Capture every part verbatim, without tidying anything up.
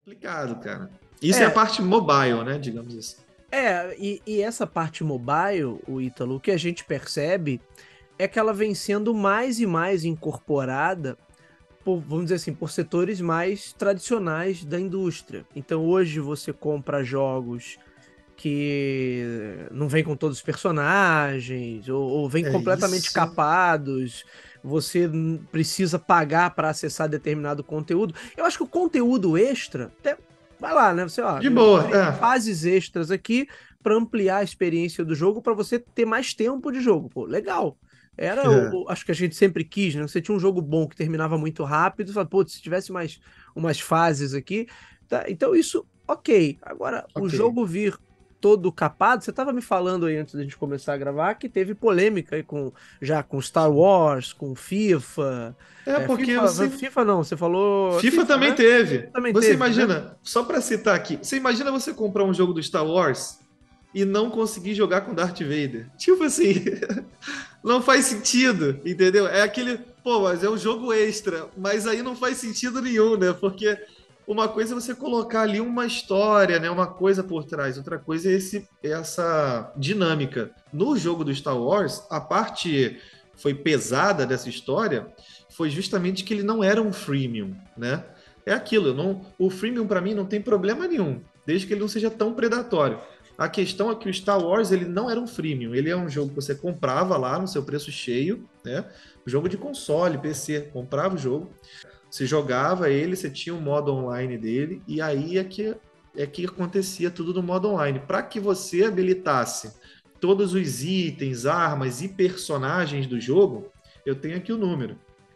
Complicado, cara. Isso é a É, parte mobile, né? Digamos assim. é, e, e essa parte mobile, o Ítalo, o que a gente percebe é que ela vem sendo mais e mais incorporada por, vamos dizer assim, por setores mais tradicionais da indústria. Então hoje você compra jogos que não vem com todos os personagens, ou, ou vem É completamente isso. capados, você n- precisa pagar para acessar determinado conteúdo. Eu acho que o conteúdo extra, até, vai lá, né? Você, ó, De eu boa, criei é. fases extras aqui para ampliar a experiência do jogo, para você ter mais tempo de jogo. Pô, legal. Era, o, É, o- acho que a gente sempre quis, né? Você tinha um jogo bom que terminava muito rápido, você fala, pô, se tivesse mais umas fases aqui, tá? Então isso, ok. Agora, o ok. jogo vir todo capado. Você estava me falando aí antes da gente começar a gravar que teve polêmica aí com já com Star Wars, com FIFA. É É, porque FIFA, você. FIFA não, você falou FIFA FIFA, também né? teve. Também Você teve, né? imagina, só pra citar aqui, você imagina você comprar um jogo do Star Wars e não conseguir jogar com Darth Vader? Tipo assim, não faz sentido, entendeu? É aquele, pô, mas é um jogo extra, mas aí não faz sentido nenhum, né? Porque uma coisa é você colocar ali uma história, né? Uma coisa por trás, outra coisa é esse, essa dinâmica. No jogo do Star Wars, a parte foi pesada dessa história foi justamente que ele não era um freemium, né? É aquilo, não, o freemium para mim não tem problema nenhum, desde que ele não seja tão predatório. A questão é que o Star Wars ele não era um freemium, ele é um jogo que você comprava lá no seu preço cheio, né? Jogo de console, P C, comprava o jogo, você jogava ele, você tinha o modo online dele e aí é que é que acontecia tudo no modo online. Para que você habilitasse todos os itens, armas e personagens do jogo, eu tenho aqui o número.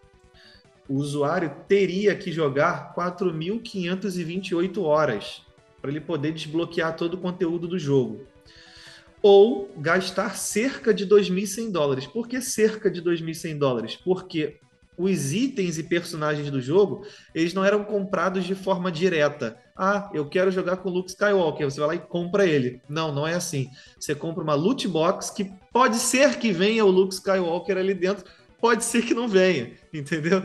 O usuário teria que jogar quatro mil quinhentas e vinte e oito horas para ele poder desbloquear todo o conteúdo do jogo. Ou gastar cerca de dois mil e cem dólares. Por que cerca de dois mil e cem dólares? Porque os itens e personagens do jogo, eles não eram comprados de forma direta. Ah, eu quero jogar com o Luke Skywalker. Você vai lá e compra ele. Não, não é assim. Você compra uma loot box que pode ser que venha o Luke Skywalker ali dentro, pode ser que não venha, entendeu?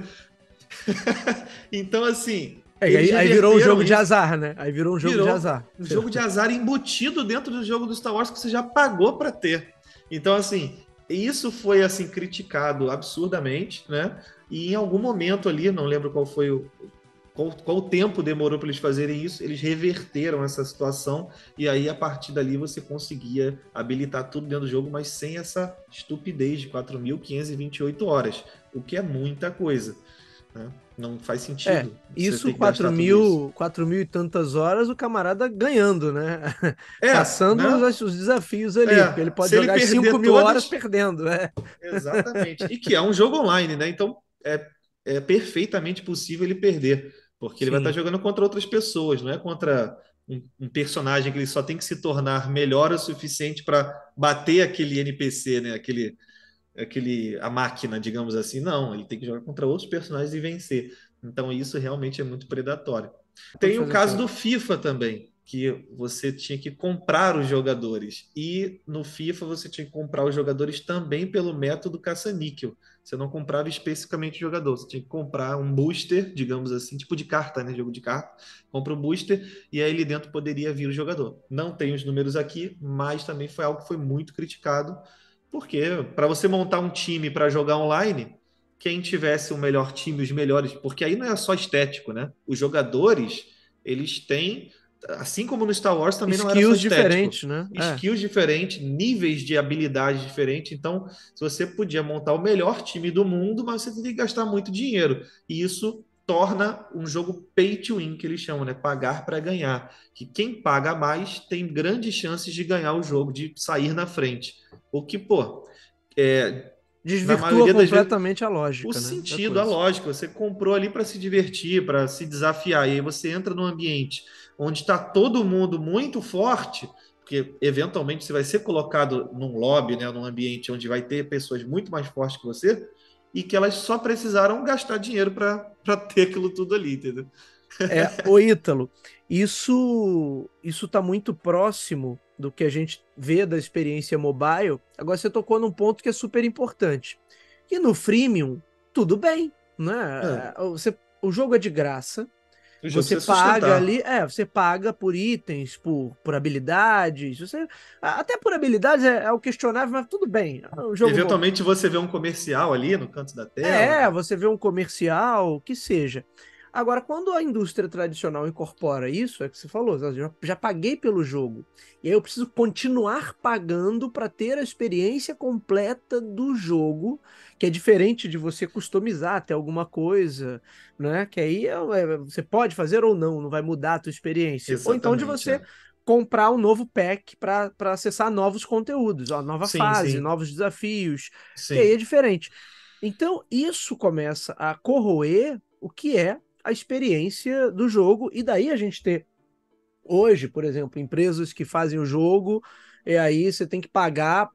Então, assim, É, eles aí, aí virou um reverteram jogo de isso, azar, né? Aí virou um jogo de virou azar. um jogo de azar embutido dentro do jogo do Star Wars que você já pagou para ter. Então, assim, isso foi assim criticado absurdamente, né? E em algum momento ali, não lembro qual foi o qual, qual tempo demorou para eles fazerem isso, eles reverteram essa situação e aí a partir dali você conseguia habilitar tudo dentro do jogo, mas sem essa estupidez de quatro mil quinhentas e vinte e oito horas, o que é muita coisa. Né? Não faz É, sentido você isso ter que quatro gastar tudo isso. mil, quatro mil e tantas horas o camarada ganhando, né? É, Passando né? os, os desafios ali, porque ele É, pode se ele jogar as cinco perder mil horas todas, perdendo, né? exatamente. E que é um jogo online, né? Então é, é perfeitamente possível ele perder, porque ele vai estar Sim. jogando contra outras pessoas, não é contra um, um personagem que ele só tem que se tornar melhor o suficiente para bater aquele N P C, né? Aquele, aquele, a máquina, digamos assim. Não, ele tem que jogar contra outros personagens e vencer. Então isso realmente é muito predatório. Pode Tem o fazer caso coisa. do FIFA também, que você tinha que comprar os jogadores. E no FIFA você tinha que comprar os jogadores também pelo método caça-níquel. Você não comprava especificamente o jogador, você tinha que comprar um booster, digamos assim, tipo de carta, né? Jogo de carta. Compra o booster e aí ali dentro poderia vir o jogador. Não tem os números aqui, mas também foi algo que foi muito criticado, porque para você montar um time para jogar online, quem tivesse o melhor time, os melhores, porque aí não é só estético, né? Os jogadores, eles têm, assim como no Star Wars também não era só Skills estético, diferentes, né? É. skills diferentes, níveis de habilidade diferentes. Então, se você podia montar o melhor time do mundo, mas você teria que gastar muito dinheiro. E isso torna um jogo pay to win, que eles chamam, né? Pagar para ganhar. Que quem paga mais tem grandes chances de ganhar o jogo, de sair na frente. O que, pô, é, na Desvirtua maioria das vezes completamente a o lógica, né? Da sentido, a coisa. lógica. Você comprou ali para se divertir, para se desafiar, e aí você entra num ambiente onde está todo mundo muito forte, porque eventualmente você vai ser colocado num lobby, né, num ambiente onde vai ter pessoas muito mais fortes que você, e que elas só precisaram gastar dinheiro para ter aquilo tudo ali, entendeu? É, o Ítalo, isso isso tá muito próximo do que a gente vê da experiência mobile. Agora você tocou num ponto que é super importante. E no freemium, tudo bem, né? É, Você, o jogo é de graça. O jogo Você ser paga ali, sustentável. é, você paga por itens, por, por habilidades, você, até por habilidades é, é o questionável, mas tudo bem. O jogo mo- Eventualmente você vê um comercial ali no canto da tela, é, né? você vê um comercial, o que seja. Agora, quando a indústria tradicional incorpora isso, é o que você falou, eu já, já paguei pelo jogo. E aí eu preciso continuar pagando para ter a experiência completa do jogo, que é diferente de você customizar até alguma coisa, né? Que aí é- é- você pode fazer ou não, não vai mudar a tua experiência. Ou então de Exatamente, você é. comprar um novo pack para para acessar novos conteúdos, ó, nova Sim, fase, sim, novos desafios, que aí é sim. diferente. Então, isso começa a corroer o que é a experiência do jogo, e daí a gente ter hoje, por exemplo, empresas que fazem o jogo, e aí você tem que pagar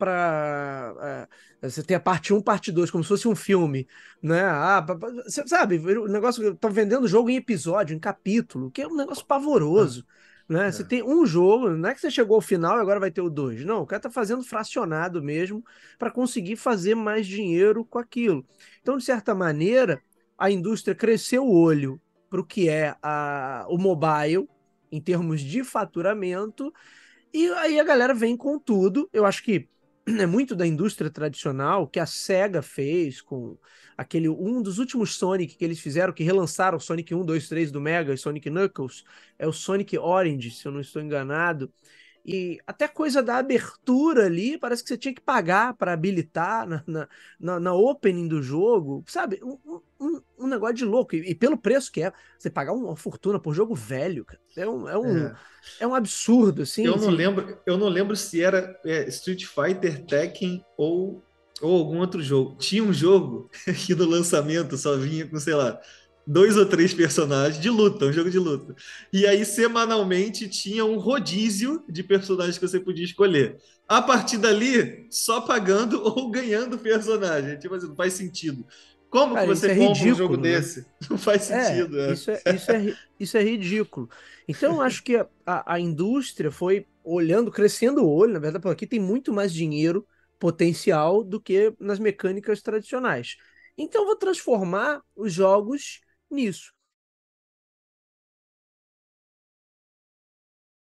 para. Você tem a parte um, parte dois, como se fosse um filme, né? Ah, pa- pa- você sabe, o negócio. Estão vendendo o jogo em episódio, em capítulo, que é um negócio Ah, pavoroso. Né? Você é. tem um jogo, não é que você chegou ao final e agora vai ter o dois. Não, o cara tá fazendo fracionado mesmo para conseguir fazer mais dinheiro com aquilo. Então, de certa maneira, a indústria cresceu o olho para o que é a, o mobile, em termos de faturamento, e aí a galera vem com tudo. Eu acho que é muito da indústria tradicional que a SEGA fez com aquele um dos últimos Sonic que eles fizeram, que relançaram o Sonic um, dois, três do Mega e Sonic Knuckles, é o Sonic Orange, se eu não estou enganado. E até coisa da abertura ali, parece que você tinha que pagar para habilitar na, na, na, na opening do jogo, sabe? Um, um, um negócio de louco. E, e pelo preço que é, você pagar uma fortuna por jogo velho, cara, é um, é um, É. é um absurdo, assim. Eu não Se, lembro, eu não lembro se era é, Street Fighter, Tekken ou, ou algum outro jogo. Tinha um jogo que no lançamento só vinha com, sei lá, dois ou três personagens de luta, um jogo de luta. E aí, semanalmente, tinha um rodízio de personagens que você podia escolher. A partir dali, só pagando ou ganhando personagem. Tipo assim, não faz sentido. Como que cara, você isso é compra um jogo ridículo, né? desse? Não faz É, sentido, é. isso é, isso é, ri- isso é ridículo. Então, eu acho que a, a, a indústria foi olhando, crescendo o olho, na verdade, porque aqui tem muito mais dinheiro potencial do que nas mecânicas tradicionais. Então, eu vou transformar os jogos nisso.